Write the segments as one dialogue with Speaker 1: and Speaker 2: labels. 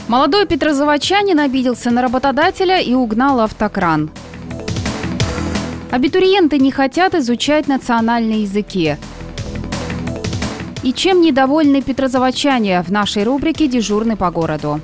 Speaker 1: Молодой петрозаводчанин обиделся на работодателя и угнал автокран. Абитуриенты не хотят изучать национальные языки. И чем недовольны петрозаводчане в нашей рубрике «Дежурный по городу».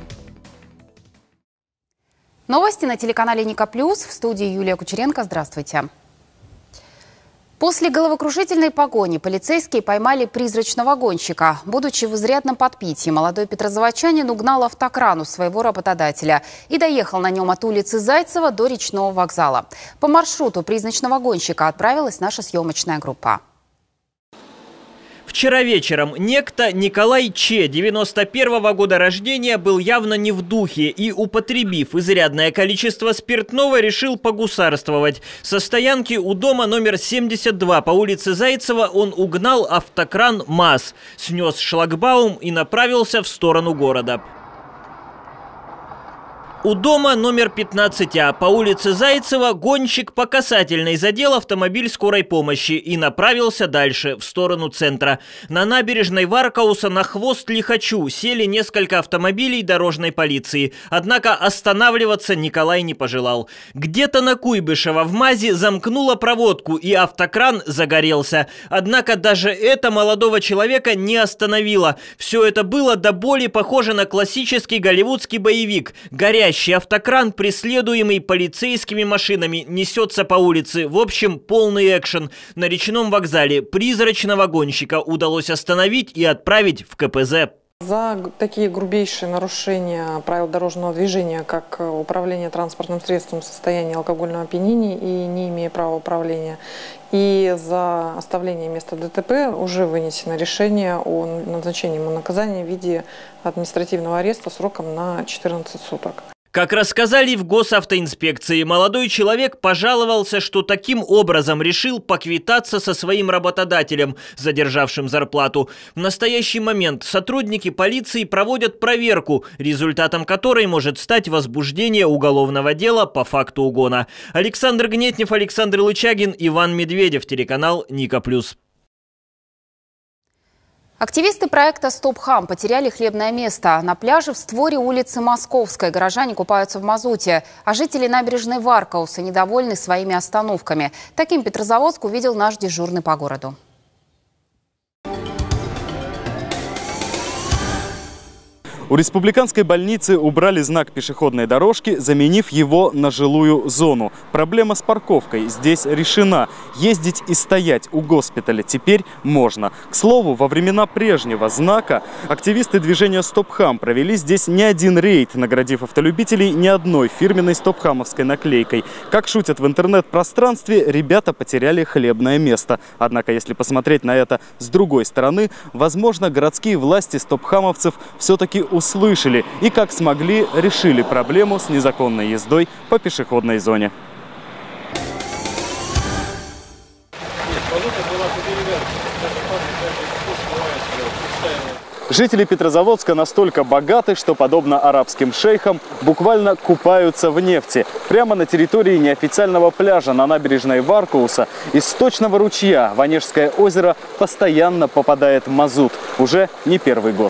Speaker 1: Новости на телеканале Ника Плюс. В студии Юлия Кучеренко. Здравствуйте. После головокружительной погони полицейские поймали призрачного гонщика. Будучи в изрядном подпитии, молодой петрозаводчанин угнал автокран у своего работодателя и доехал на нем от улицы Зайцева до Речного вокзала. По маршруту призрачного гонщика отправилась наша съемочная группа.
Speaker 2: Вчера вечером некто Николай Че, 91-го года рождения, был явно не в духе и, употребив изрядное количество спиртного, решил погусарствовать. Со стоянки у дома номер 72 по улице Зайцева он угнал автокран МАЗ, снес шлагбаум и направился в сторону города. У дома номер 15А по улице Зайцева гонщик по касательной задел автомобиль скорой помощи и направился дальше, в сторону центра. На набережной Варкауса на хвост лихачу сели несколько автомобилей дорожной полиции. Однако останавливаться Николай не пожелал. Где-то на Куйбышева в МАЗе замкнула проводку и автокран загорелся. Однако даже это молодого человека не остановило. Все это было до боли похоже на классический голливудский боевик. Горящий автокран, преследуемый полицейскими машинами, несется по улице. В общем, полный экшен. На Речном вокзале призрачного гонщика удалось остановить и отправить в КПЗ.
Speaker 3: За такие грубейшие нарушения правил дорожного движения, как управление транспортным средством в состоянии алкогольного опьянения и не имея права управления, и за оставление места ДТП уже вынесено решение о назначении ему наказания в виде административного ареста сроком на 14 суток.
Speaker 2: Как рассказали в госавтоинспекции, молодой человек пожаловался, что таким образом решил поквитаться со своим работодателем, задержавшим зарплату. В настоящий момент сотрудники полиции проводят проверку, результатом которой может стать возбуждение уголовного дела по факту угона. Александр Гнетнев, Александр Лычагин, Иван Медведев, телеканал Ника Плюс.
Speaker 1: Активисты проекта «Стоп Хам» потеряли хлебное место. На пляже в створе улицы Московской горожане купаются в мазуте, а жители набережной Варкауса недовольны своими остановками. Таким Петрозаводск увидел наш дежурный по городу.
Speaker 4: У республиканской больницы убрали знак пешеходной дорожки, заменив его на жилую зону. Проблема с парковкой здесь решена. Ездить и стоять у госпиталя теперь можно. К слову, во времена прежнего знака активисты движения «Стоп Хам» провели здесь не один рейд, наградив автолюбителей ни одной фирменной стопхамовской наклейкой. Как шутят в интернет-пространстве, ребята потеряли хлебное место. Однако, если посмотреть на это с другой стороны, возможно, городские власти стопхамовцев все-таки услышали и как смогли решили проблему с незаконной ездой по пешеходной зоне. Жители Петрозаводска настолько богаты, что, подобно арабским шейхам, буквально купаются в нефти. Прямо на территории неофициального пляжа на набережной Варкауса из сточного ручья в Онежское озеро постоянно попадает мазут. Уже не первый год.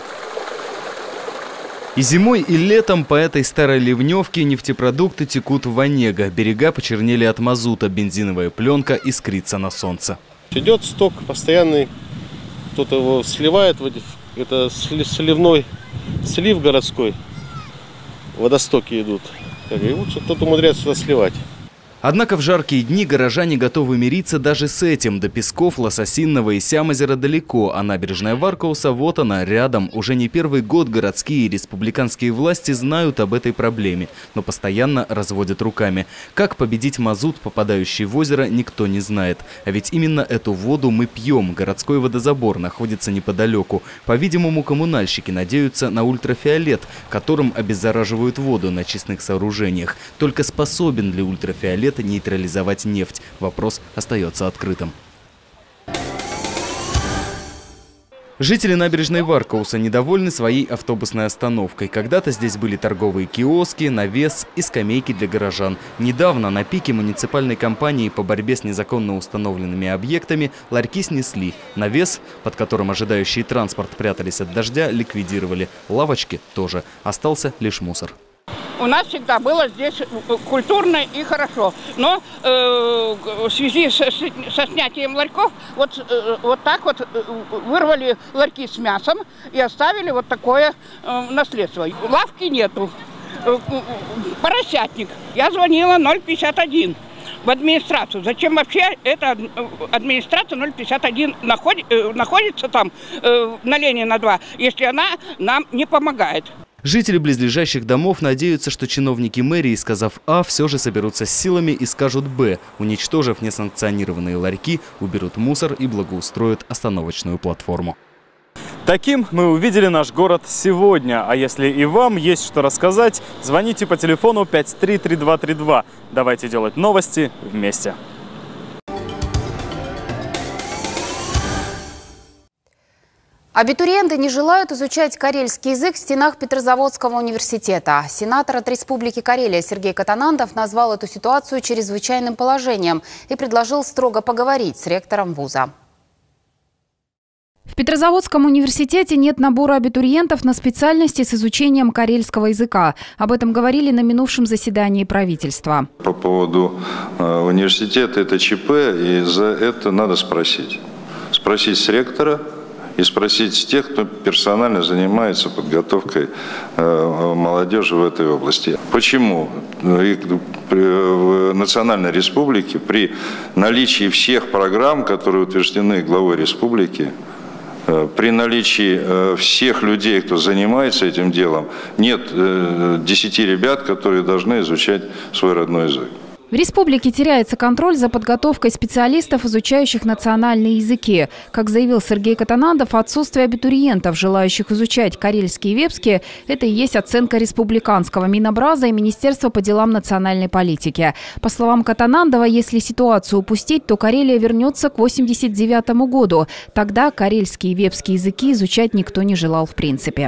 Speaker 4: И зимой, и летом по этой старой ливневке нефтепродукты текут в Онего. Берега почернели от мазута, бензиновая пленка искрится на солнце.
Speaker 5: Идет сток постоянный, кто-то его сливает, это сливной слив городской, водостоки идут. И вот кто-то умудряется сюда сливать.
Speaker 4: Однако в жаркие дни горожане готовы мириться даже с этим. До Песков, Лососинного и Сямозера далеко, а набережная Варкауса вот она, рядом. Уже не первый год городские и республиканские власти знают об этой проблеме, но постоянно разводят руками. Как победить мазут, попадающий в озеро, никто не знает. А ведь именно эту воду мы пьем. Городской водозабор находится неподалеку. По-видимому, коммунальщики надеются на ультрафиолет, которым обеззараживают воду на очистных сооружениях. Только способен ли ультрафиолет нейтрализовать нефть? Вопрос остается открытым. Жители набережной Варкауса недовольны своей автобусной остановкой. Когда-то здесь были торговые киоски, навес и скамейки для горожан. Недавно на пике муниципальной кампании по борьбе с незаконно установленными объектами ларьки снесли. Навес, под которым ожидающий транспорт прятались от дождя, ликвидировали. Лавочки тоже. Остался лишь мусор.
Speaker 6: У нас всегда было здесь культурно и хорошо. Но в связи со снятием ларьков вот так вот вырвали ларьки с мясом и оставили вот такое наследство. Лавки нету. Поросятник. Я звонила 051 в администрацию. Зачем вообще эта администрация 051 находится там на Ленина 2, если она нам не помогает?
Speaker 4: Жители близлежащих домов надеются, что чиновники мэрии, сказав «А», все же соберутся с силами и скажут «Б». Уничтожив несанкционированные ларьки, уберут мусор и благоустроят остановочную платформу. Таким мы увидели наш город сегодня. А если и вам есть что рассказать, звоните по телефону 533232. Давайте делать новости вместе.
Speaker 1: Абитуриенты не желают изучать карельский язык в стенах Петрозаводского университета. Сенатор от Республики Карелия Сергей Катанандов назвал эту ситуацию чрезвычайным положением и предложил строго поговорить с ректором вуза.
Speaker 7: В Петрозаводском университете нет набора абитуриентов на специальности с изучением карельского языка. Об этом говорили на минувшем заседании правительства.
Speaker 8: По поводу университета это ЧП, и за это надо спросить. Спросить с ректора и спросить с тех, кто персонально занимается подготовкой молодежи в этой области. Почему в Национальной Республике при наличии всех программ, которые утверждены главой республики, при наличии всех людей, кто занимается этим делом, нет 10 ребят, которые должны изучать свой родной язык?
Speaker 7: В республике теряется контроль за подготовкой специалистов, изучающих национальные языки. Как заявил Сергей Катанандов, отсутствие абитуриентов, желающих изучать карельский и вепский, это и есть оценка республиканского Минобраза и Министерства по делам национальной политики. По словам Катанандова, если ситуацию упустить, то Карелия вернется к 1989 году. Тогда карельский и вепский языки изучать никто не желал в принципе.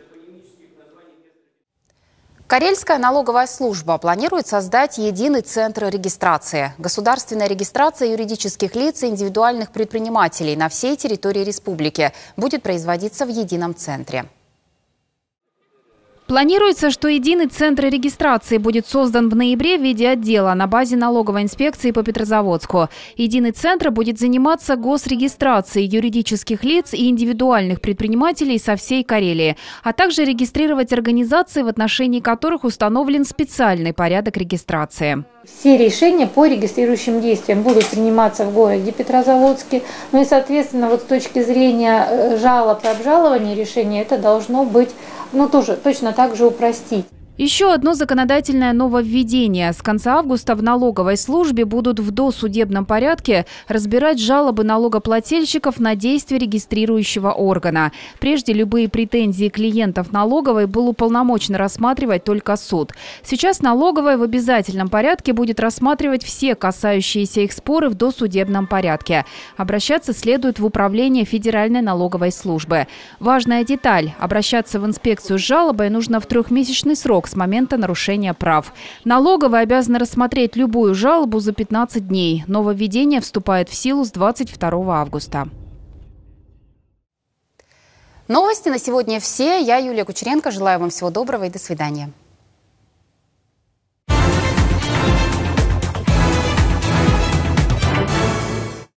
Speaker 1: Карельская налоговая служба планирует создать единый центр регистрации. Государственная регистрация юридических лиц и индивидуальных предпринимателей на всей территории республики будет производиться в едином центре.
Speaker 7: Планируется, что единый центр регистрации будет создан в ноябре в виде отдела на базе налоговой инспекции по Петрозаводску. Единый центр будет заниматься госрегистрацией юридических лиц и индивидуальных предпринимателей со всей Карелии, а также регистрировать организации, в отношении которых установлен специальный порядок регистрации.
Speaker 9: Все решения по регистрирующим действиям будут приниматься в городе Петрозаводске. Ну и, соответственно, вот с точки зрения жалоб и обжалования решения это должно быть, тоже точно так же упростить.
Speaker 7: Еще одно законодательное нововведение. С конца августа в налоговой службе будут в досудебном порядке разбирать жалобы налогоплательщиков на действия регистрирующего органа. Прежде любые претензии клиентов налоговой был уполномочен рассматривать только суд. Сейчас налоговая в обязательном порядке будет рассматривать все касающиеся их споры в досудебном порядке. Обращаться следует в управление Федеральной налоговой службы. Важная деталь. Обращаться в инспекцию с жалобой нужно в 3-месячный срок с момента нарушения прав. Налоговая обязана рассмотреть любую жалобу за 15 дней. Нововведение вступает в силу с 22 августа.
Speaker 1: Новости на сегодня все. Я, Юлия Кучеренко, желаю вам всего доброго и до свидания.